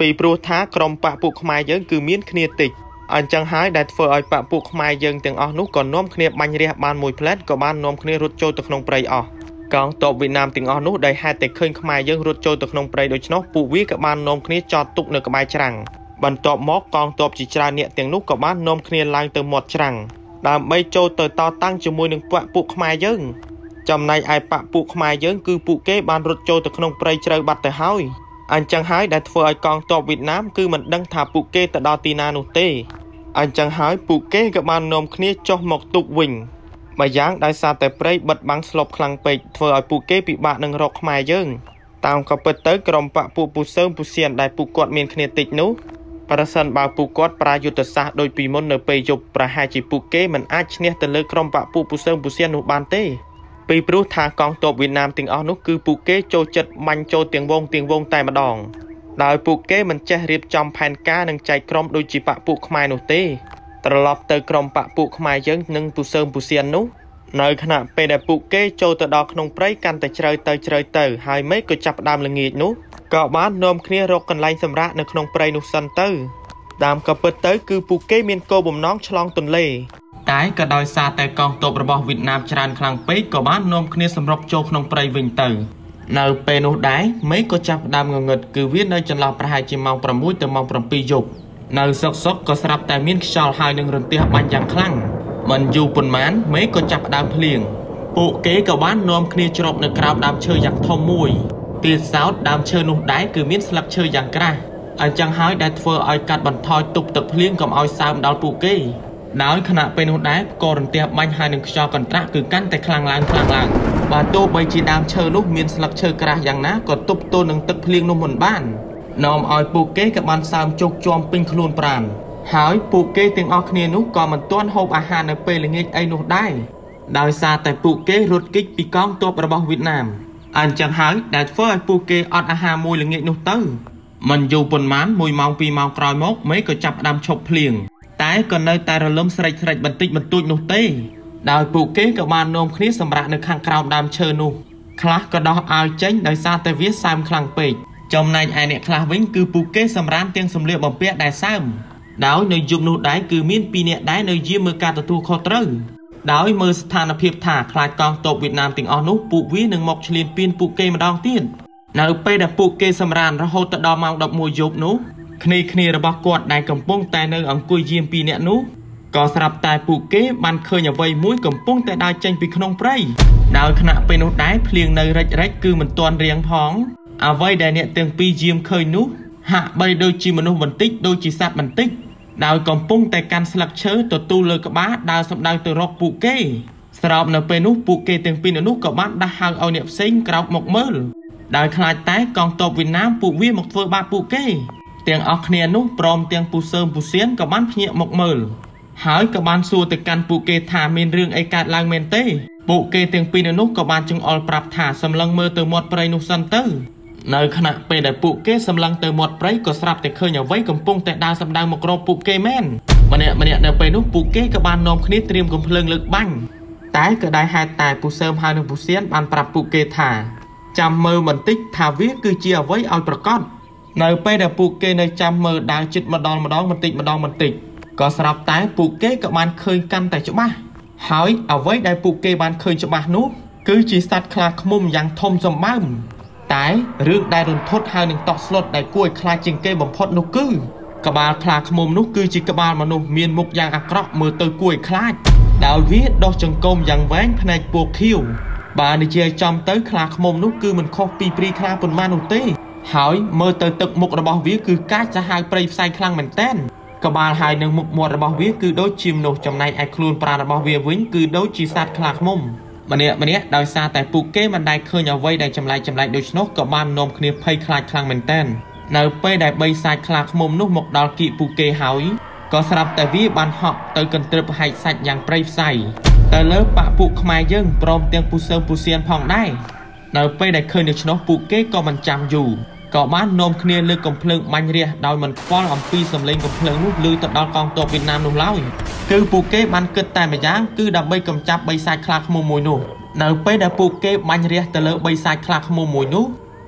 ពីព្រោះថាក្រុមបកពួកខ្មែរយើងគឺមានគ្នាតិចអញ្ចឹងហើយដែលធ្វើឲ្យបកពួកខ្មែរយើងទាំងអស់នោះក៏នាំគ្នាបាញ់រះបានមួយផ្លែតក៏បាននាំគ្នារត់ចូលទៅក្នុងព្រៃអស់កងទ័ពវៀតណាមទាំងអស់នោះដែលហេតុតែឃើញខ្មែរយើងរត់ចូលទៅក្នុងព្រៃដូច្នោះពួកវាក៏បាននាំគ្នាចតទុកនៅក្បែរច្រាំងបន្ទាប់មកកងទ័ពជាច្រើនអ្នកទាំងនោះក៏បាននាំគ្នាឡើងទៅមាត់ច្រាំងដើម្បីចូលទៅតតាំងជាមួយនឹងបកពួកខ្មែរយើងចំណែកឯបកពួកខ្មែរយើងគឺពួកគេបានរត់ចូលទៅក្នុងព្រៃជ្រៅបាត់ទៅហើយអញ្ចឹងហើយដែលធ្វើឲ្យកងទ័ពវៀតណាមគឺមិនដឹងថាពួកគេទៅដល់ទីណានោះទេអញ្ចឹងហើយពួកគេក៏បាននាំគ្នាចុះមកទប់វិញម្យ៉ាងដោយសារតែព្រៃបិទបាំងស្លុបខ្លាំងពេកធ្វើឲ្យពួកគេពិបាកនឹងរកខ្មែរយើងតាមក៏ពិតទៅក្រុមបកពួកពូសើមពូសៀនដែលពួកគាត់មានគ្នាតិចនោះប្រសិនបើពួកគាត់ប្រើយុទ្ធសាស្ត្រដូចពីមុននៅពេលយប់ប្រហែលជាពួកគេមិនអាចឈ្នះទៅលើក្រុមបកពួកពូសើមពូសៀននោះបានទេពីព្រោះថាកងទ័ពវៀតណាមទាំងអស់នោះគឺពួកគេចូលចិត្តបាញ់ចូលទាំងវងតែម្ដងដោយពួកគេមិនចេះរៀបចំផែនការនិងចែកក្រុមដូចជាបកពួកខ្មែរនោះទេត្រឡប់ទៅក្រុមបកពួកខ្មែរយើងនិងពូសើមពូសៀននោះនៅខណៈពេលដែលពួកគេចូលទៅដល់ក្នុងព្រៃកាន់តែជ្រៅទៅហើយមេឃក៏ចាប់ផ្ដើមល្ងាចនោះក៏បាននាំគ្នារកកន្លែងសម្រាកនៅក្នុងព្រៃនោះសិនទៅតាមក៏ពិតទៅគឺពួកគេមានគោលបំណងឆ្លងទន្លេតែក៏ដោយសារតែកងទ័ពរបស់វៀតណាមច្រើនខ្លាំងពេកក៏បាននាំគ្នាសម្រុកចូលក្នុងព្រៃវិញទៅនៅពេលនោះដែរមេឃក៏ចាប់ផ្ដើមងងឹតគឺវានៅចន្លោះប្រហែលជាម៉ោង6ទៅម៉ោង7យប់នៅសុកក៏ស្រាប់តែមានខ្យល់ហើយនឹងរន្ទះបាញ់យ៉ាងខ្លាំងមិនយូរប៉ុន្មានមេឃក៏ចាប់ផ្ដើមភ្លៀងពួកគេក៏បាននាំគ្នាជ្រកនៅក្រោមដើមឈើយ៉ាងធំមួយទៀតសោតដើមឈើនោះដែរគឺមានស្លឹកឈើយ៉ាងក្រាស់អញ្ចឹងហើយដែលធ្វើឲ្យកាត់បន្ថយទប់ទឹកភ្លៀងកុំឲ្យសើមដល់ពួកគេដោយខណៈពេលនោះដែរក៏រន្ទះបាញ់ហើយនឹងខ្យល់កន្ត្រាក់គឺកាន់តែខ្លាំងឡើងបើទោះបីជាដើមឈើនោះមានស្លឹកឈើក្រាស់យ៉ាងណាក៏ទប់ទល់នឹងទឹកភ្លៀងនោះមិនបាននាំឲ្យពួកគេក៏បានសើមជោគជាំពេញខ្លួនប្រាណហើយពួកគេទាំងអស់គ្នានោះក៏មិនទាន់ហូបអាហារនៅពេលល្ងាចអីនោះដែរដោយសារតែពួកគេរត់គេចពីកងទ័ពរបស់វៀតណាមអញ្ចឹងហើយដែលធ្វើឲ្យពួកគេអត់អាហារមួយល្ងាចនោះទៅមិនយូរប៉ុន្មាន1ម៉ោង2ម៉ោងក្រោយមកមេឃក៏ចាប់ផ្ដើមឈប់ភ្លៀងតែក៏នៅតែរលឹមស្រេចបន្តិចបន្តួចនោះទេដោយពួកគេក៏បាននាំគ្នាសម្រាកនៅខាងក្រោមដើមឈើនោះខ្លះក៏ដោះអាវចេញដោយសារតែវាសើមខ្លាំងពេកចំណែកឯអ្នកខ្លះវិញគឺពួកគេសម្រានទាំងសម្លៀកបំពាក់ដែលសើមដោយនៅយប់នោះដែរគឺមាន2នាក់ដែរនៅយាមមើលការទទួលខុសត្រូវដោយមើលស្ថានភាពថាខ្លាចកងទ័ពវៀតណាមទាំងអស់នោះពួកវានឹងមកឈ្លានពានពួកគេម្ដងទៀតនៅពេលដែលពួកគេសម្រានរហូតដល់ម៉ោង11យប់នោះគ្នារបស់គាត់ដែលកំពុងតែនៅអង្គុយយាម2នាក់នោះក៏ស្រាប់តែពួកគេបានឃើញអ្វីមួយកំពុងតែដើរចេញពីក្នុងព្រៃដោយខណៈពេលនោះដែរភ្លៀងនៅរិចគឺមិនទាន់រៀងផងអ្វីដែលអ្នកទាំងពីរយាមឃើញនោះហាក់បីដូចជាមនុស្សបន្តិចដូចជាសត្វបន្តិចដោយកំពុងតែកាន់ស្លឹកឈើទទួលលើក្បាលដើរសម្ដៅទៅរកពួកគេស្របនៅពេលនោះពួកគេទាំងពីរនោះក៏បានដាស់ហៅឲ្យអ្នកផ្សេងក្រោកមកមើលដោយខ្លាចតែកងទ័ពវៀតណាមពួកវាមកធ្វើបាបពួកគេទាំងអស់គ្នានោះព្រមទាំងពូសើមពូសៀនក៏បានភ្ញាក់មកមើលហើយក៏បានសួរទៅកាន់ពួកគេថាមានរឿងអីកើតឡើងមែនទេពួកគេទាំងពីរនោះក៏បានចង្អុលប្រាប់ថាសម្លឹងមើលទៅមាត់ព្រៃនោះសិនទៅនៅខណៈពេលដែលពួកគេសម្លឹងទៅមាត់ព្រៃក៏ស្រាប់តែឃើញអ្វីកំពុងតែដើរសម្ដៅមករកពួកគេមែនម្នាក់នៅពេលនោះពួកគេក៏បាននាំគ្នាត្រៀមកំភ្លើងលើកបាញ់តែក៏ដោយហេតុតែពូសើមហើយនិងពូសៀនបានប្រាប់ពួកគេថាចាំមើលបន្តិចថាវាគឺជាអ្វីឲ្យប្រកបនៅពេលដែលពួកគេនៅចាំមើលដើរជិតម្ដងបន្តិចក៏ស្រាប់តែពួកគេក៏បានឃើញកាន់តែច្បាស់ហើយអ្វីដែលពួកគេបានឃើញច្បាស់នោះគឺជាសត្វខ្លាឃ្មុំយ៉ាងធំសម្បើមតែរឿងដែលរន្ធត់ហើយនឹងតក់ស្លុតដែលគួរឲ្យខ្លាចជាងគេបំផុតនោះគឺក្បាលខ្លាឃ្មុំនោះគឺជាក្បាលមនុស្សមានមុខយ៉ាងអាក្រក់មើលទៅគួរឲ្យខ្លាចដោយវាដុសចង្កូមយ៉ាងវែងភ្នែកពណ៌ខៀវបើនិយាយចំទៅខ្លាឃ្មុំនោះគឺមិនខុសពីព្រីខ្លាប៉ុន្មាននោះទេហើយមើលទៅទឹកមុខរបស់វាគឺកាចសាហាវព្រៃផ្សៃខ្លាំងមែនទែនក្បាលហើយនឹងមុខមាត់របស់វាគឺដូចជាមនុស្សចំណែកឯខ្លួនប្រាណរបស់វាវិញគឺដូចជាសត្វខ្លាឃ្មុំម្នាក់ដោយសារតែពួកគេមិនដែលឃើញអ្វីដែលចម្លែកដូច្នោះក៏បាននាំគ្នាភ័យខ្លាចខ្លាំងមែនទែននៅពេលដែលបីសាច់ខ្លាឃ្មុំនោះមកដល់គៀកពួកគេហើយក៏ស្រាប់តែវាបានហក់ទៅកន្ទ្រឹបហែកសាច់យ៉ាងព្រៃផ្សៃទៅលើបកពួកខ្មែរយើងព្រមទាំងពូសើមពូសៀនផងដែរនៅពេលដែលឃើញដូច្នោះពួកគេក៏មិនចាំយូរក៏បាននាំគ្នាលើកកំភ្លើងបាញ់រះដោយមិនខ្វល់អំពីសម្លេងកំភ្លើងនោះឮទៅដល់កងទ័ពវៀតណាមនោះឡើយគឺពួកគេបានគិតតែម្យ៉ាងគឺដើម្បីកម្ចាត់បីសាច់ខ្លាឃ្មុំមួយនោះនៅពេលដែលពួកគេបាញ់រះទៅលើបីសាច់ខ្លាឃ្មុំមួយនោះ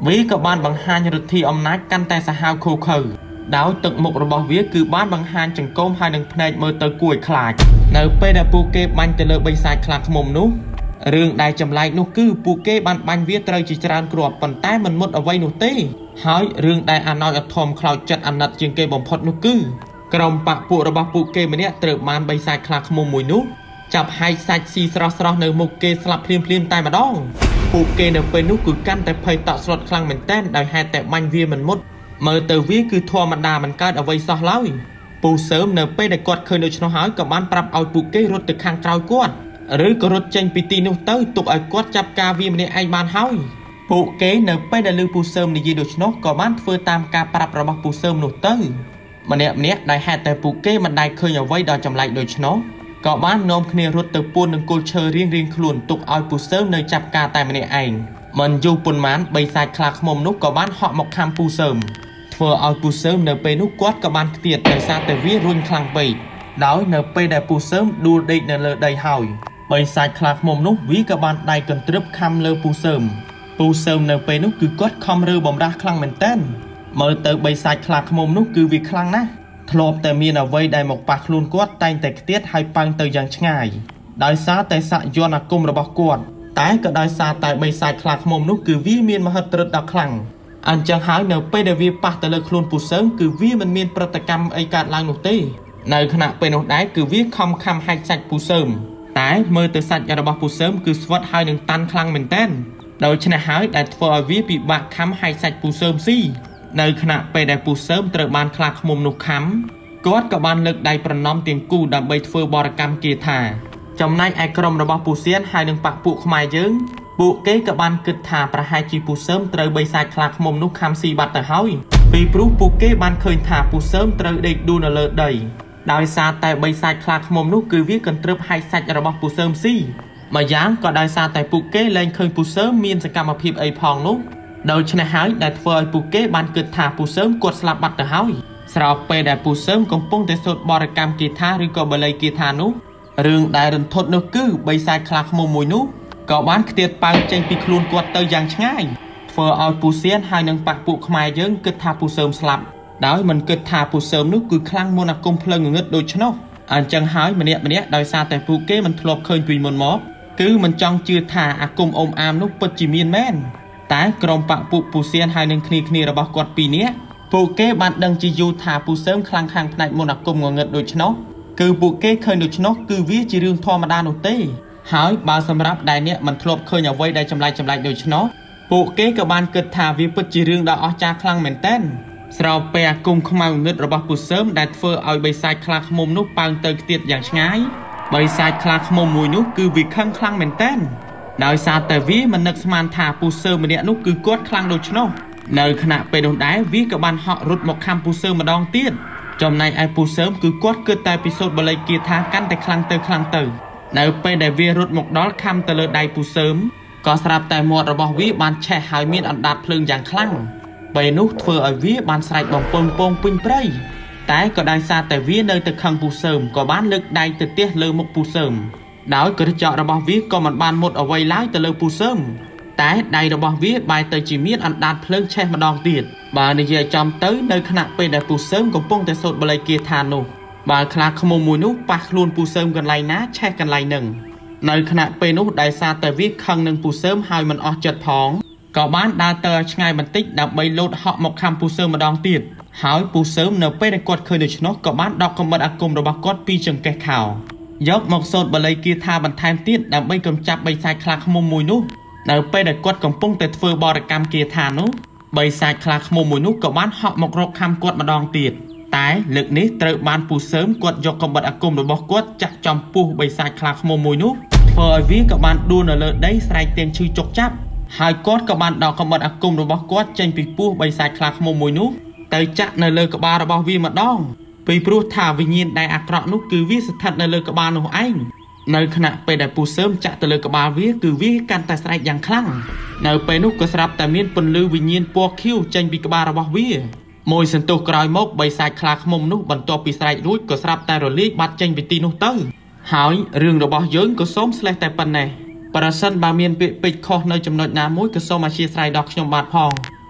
វាក៏បានបង្ហាញរដ្ឋាភិបាលអំណាចកាន់តែសាហាវឃោរឃៅដោយទឹកមុខរបស់វាគឺបានបង្ហាញចង្កូមហើយនឹងភ្នែកមើលទៅគួរឲ្យខ្លាចនៅពេលដែលពួកគេបាញ់ទៅលើបិសាចខ្លាឃ្មុំនោះរឿងដែលចម្លែកនោះគឺពួកគេបានបាញ់វាត្រូវជាច្រើនគ្រាប់ប៉ុន្តែមិនមុតអ្វីនោះទេហើយរឿងដែលអាណោចអធមខ្លោចចិត្តអាណិតជាងគេបំផុតនោះគឺក្រុមបកពួករបស់ពួកគេម្នាក់ត្រូវបានបិសាចខ្លាឃ្មុំមួយនោះចាប់ហែកសាច់ស៊ីស្រស់ៗនៅមុខគេស្លាប់ភ្លាមៗតែម្ដងពួកគេនៅពេលនោះគឺកាន់តែភ័យតក់ស្លុតខ្លាំងមែនទែនដោយហេតុតែបាញ់វាមិនមុតមើលទៅវាគឺធម្មតាមិនកើតអ្វីសោះឡើយពូសើមនៅពេលដែលគាត់ឃើញដូច្នោះហើយក៏បានប្រាប់ឲ្យពួកគេរត់ទៅខាងក្រោយគាត់ឬក៏រត់ចេញពីទីនោះទៅទុកឲ្យគាត់ចាប់ការវាម្នាក់ឯងបានហើយពួកគេនៅពេលដែលឮពូសើមនិយាយដូច្នោះក៏បានធ្វើតាមការប្រាប់របស់ពូសើមនោះទៅម្នាក់ដែលហេតុតែពួកគេមិនដែលឃើញអ្វីដ៏ចម្លែកដូច្នោះក៏បាននាំគ្នារត់ទៅពួននឹងគល់ឈើរៀងខ្លួនទុកឲ្យពូសើមនៅចាប់ការតែម្នាក់ឯងមិនយូរប៉ុន្មានបិសាចខ្លាឃ្មុំនោះក៏បានហក់មកខាំពូសើមធ្វើឲ្យពូសើមនៅពេលនោះគាត់ក៏បានខ្ទាតដោយសារតែវារុញខ្លាំងពេកដោយនៅពេលដែលពូសើមដួលដេកនៅលើដីហើយបិសាចខ្លាឃ្មុំនោះវាក៏បានដៃកន្ទ្រឹបខំលើពូសើមនៅពេលនោះគឺគាត់ខំរើបំរាស់ខ្លាំងមែនទែនមើលទៅបិសាចខ្លាឃ្មុំនោះគឺវាខ្លាំងណាស់ធ្លាប់តែមានអ្វីដែលមកប៉ះខ្លួនគាត់តែងតែខ្ទាតហើយប៉ើងទៅយ៉ាងឆ្ងាយដោយសារតែស័ក្តិយន្តអាគមរបស់គាត់តែក៏ដោយសារតែបិសាចខ្លាឃ្មុំនោះគឺវាមានមហិទ្ធិឫទ្ធិដ៏ខ្លាំងអញ្ចឹងហើយនៅពេលដែលវាប៉ះទៅលើខ្លួនពូសើមគឺវាមិនមានប្រតិកម្មអីកើតឡើងនោះទេនៅខណៈពេលនោះដែរគឺវាខំខំហែកសាច់ពូសើមតែមើលទៅសាច់របស់ពូសើមគឺស្វិតហើយនឹងតាន់ខ្លាំងមែនទែនដូច្នេះហើយដែលធ្វើឲ្យវាពិបាកខំហែកសាច់ពូសើមស៊ីនៅខណៈពេលដែលពូសើមត្រូវបានខ្លាឃ្មុំនោះខំគាត់ក៏បានលើកដៃប្រណម្យទាំងគូដើម្បីធ្វើបរកម្មគាថាចំណែកឯក្រុមរបស់ពូសៀនហើយនឹងបកពួកខ្មែរយើងពួកគេក៏បានគិតថាប្រហែលជាពូសើមត្រូវបិសាចខ្លាឃ្មុំនោះខំស៊ីបាត់ទៅហើយពីព្រោះពួកគេបានឃើញថាពូសើមត្រូវដេកដួលនៅលើដីដោយសារតែបិសាចខ្លាឃ្មុំនោះគឺវាកន្ទ្រឹបហែកសាច់របស់ពូសើមស៊ីម្យ៉ាងក៏ដោយសារតែពួកគេលែងឃើញពូសើមមានសកម្មភាពអីផងនោះដូច្នេះហើយដែលធ្វើឲ្យពួកគេបានគិតថាពូសើមគាត់ស្លាប់បាត់ទៅហើយស្របពេលដែលពូសើមកំពុងតែសូត្របរិកម្មគាថាឬក៏បាលីគាថានោះរឿងដែលរន្ធត់នោះគឺបិសាចខ្លាឃ្មុំមួយនោះក៏បានខ្ទាតប៉ើងចេញពីខ្លួនគាត់ទៅយ៉ាងឆ្ងាយធ្វើឲ្យពូសៀនហើយនឹងបកពួកខ្មែរយើងគិតថាពូសើមស្លាប់ដោយមិនគិតថាពូសើមនោះគឺខ្លាំងមុនអាគមភ្លើងងងឹតដូច្នោះអញ្ចឹងហើយម្នាក់ដោយសារតែពួកគេមិនធ្លាប់ឃើញពីមុនមកគឺមិនចង់ជឿថាអាគមអ៊ំអាមនោះពិតជាមានមែនតែក្រុមបកពួកពូសៀនហើយនឹងគ្នារបស់គាត់ពីរនាក់ពួកគេបានដឹងជាយូរថាពូសើមខ្លាំងខាងផ្នែកមុនអាគមងងឹតដូច្នោះគឺពួកគេឃើញដូច្នោះគឺវាជារឿងធម្មតានោះទេហើយបើសម្រាប់ដែលអ្នកមិនធ្លាប់ឃើញអ្វីដែលចម្លែកដូច្នោះពួកគេក៏បានគិតថាវាពិតជារឿងដ៏អស្ចារ្យខ្លាំងមែនទែនស្របពេលអាគមខ្មៅងឹតរបស់ពូសើមដែលធ្វើឲ្យបិសាចខ្លាឃ្មុំនោះប៉ើងទៅខ្ទាតយ៉ាងឆ្ងាយបិសាចខ្លាឃ្មុំមួយនោះគឺវាខឹងខ្លាំងមែនទែនដោយសារតែវាមិននឹកស្មានថាពូសើមម្នាក់នោះគឺគាត់ខ្លាំងដូច្នោះនៅខណៈពេលនោះដែរវាក៏បានហក់រត់មកខំពូសើមម្ដងទៀតចំណែកឯពូសើមគឺគាត់គិតតែពីសូត្របាលីគាថាកាន់តែខ្លាំងទៅនៅពេលដែលវារត់មកដល់ខំទៅលើដៃពូសើមក៏ស្រាប់តែមាត់របស់វាបានឆេះហើយមានអណ្ដាតភ្លើងយ៉ាងខ្លាំងពេលនោះធ្វើឲ្យវាបានស្រែកបំពងពងពេញព្រៃតែក៏ដោយសារតែវានៅតែខឹងពូសើមក៏បានលើកដៃទៅទះលើមុខពូសើមដោយក្រចករបស់វាក៏មិនបានមុតអ្វីឡើយទៅលើពូសើមតែដៃរបស់វាបែរទៅជាមានអណ្ដាតភ្លើងឆេះម្ដងទៀតបើនិយាយចំទៅនៅខណៈពេលដែលពូសើមកំពុងតែសូត្របាលីគាថានោះបើខ្លាឃ្មុំមួយនោះប៉ះខ្លួនពូសើមកន្លែងណាឆេះកន្លែងនឹងនៅខណៈពេលនោះដោយសារតែវាខឹងនឹងពូសើមហើយមិនអស់ចិត្តផងក៏បានដើរទៅឆ្ងាយបន្តិចដើម្បីលោតហក់មកខំពូសើមម្ដងទៀតហើយពូសើមនៅពេលដែលគាត់ឃើញដូច្នោះក៏បានដកកំបិតអាគមរបស់គាត់ពីចង្កេះខោយកមកសូត្របាលីគាថាបន្ថែមទៀតដើម្បីកម្ចាត់បិសាចខ្លាឃ្មុំមួយនោះនៅពេលដែលគាត់កំពុងតែធ្វើបរកម្មគាថានោះបិសាចខ្លាឃ្មុំមួយនោះក៏បានហក់មករកខំគាត់ម្ដងទៀតតែលើកនេះត្រូវបានពូសើមគាត់យកកំបិតអាគមរបស់គាត់ចាក់ចំពោះបិសាចខ្លាឃ្មុំមួយនោះធ្វើឲ្យវាក៏បានដួលនៅលើដីស្រែកទាំងឈឺចុកចាប់ហើយគាត់ក៏បានដកកំបិតអាគមរបស់គាត់ចេញពីពោះបិសាចខ្លាឃ្មុំមួយនោះទៅចាក់នៅលើក្បាលរបស់វាម្ដងពីព្រោះថាវិញ្ញាណដែលអាក្រក់នោះគឺវាស្ថិតនៅលើក្បាលនោះឯងនៅខណៈពេលដែលពូសើមចាក់ទៅលើក្បាលវាគឺវាកាន់តែស្រែកយ៉ាងខ្លាំងនៅពេលនោះក៏ស្រាប់តែមានពន្លឺវិញ្ញាណពណ៌ខៀវចេញពីក្បាលរបស់វាមួយសន្ទុះក្រោយមកបិសាចខ្លាឃ្មុំនោះបន្ទាប់ពីស្រែករួចក៏ស្រាប់តែរលាយបាត់ចេញពីទីនោះទៅហើយរឿងរបស់យើងក៏សូមស្លេះតែប៉ុណ្ណេះប្រសិនបើមានពាក្យពេចន៍ខុសនៅចំណុចណាមួយក៏សូមអធិស្ឋានដល់ខ្ញុំបាទផង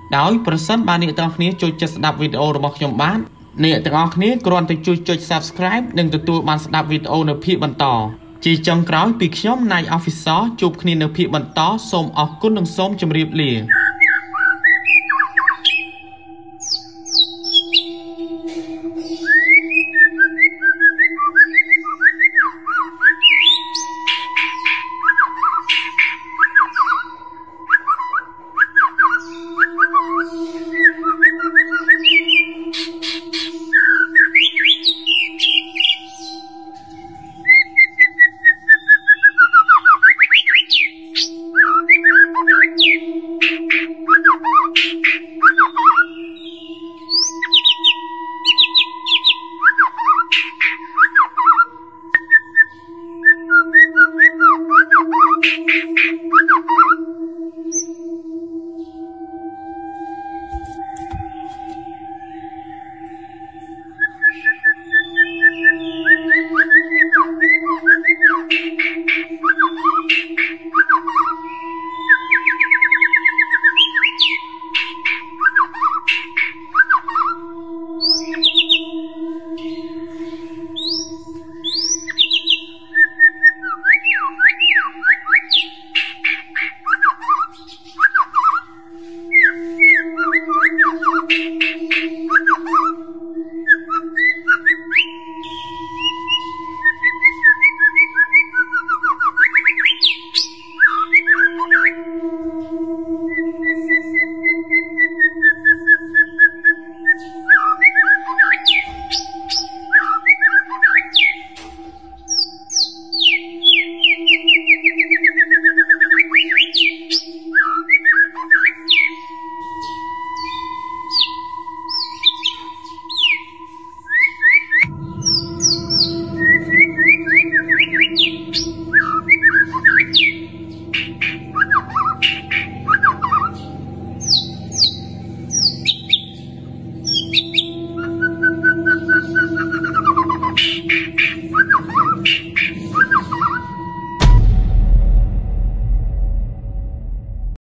ដោយប្រសិនបើអ្នកទាំងអស់គ្នាចូលចិត្តស្ដាប់វីដេអូរបស់ខ្ញុំបានអ្នកទាំងអស់គ្នាគ្រាន់តែជួយចុច Subscribe និងទទួលបានស្ដាប់វីដេអូនៅភាគបន្តជាចុងក្រោយពីខ្ញុំ Night Officer ជួបគ្នានៅភាគបន្តសូមអរគុណនិងសូមជម្រាបលា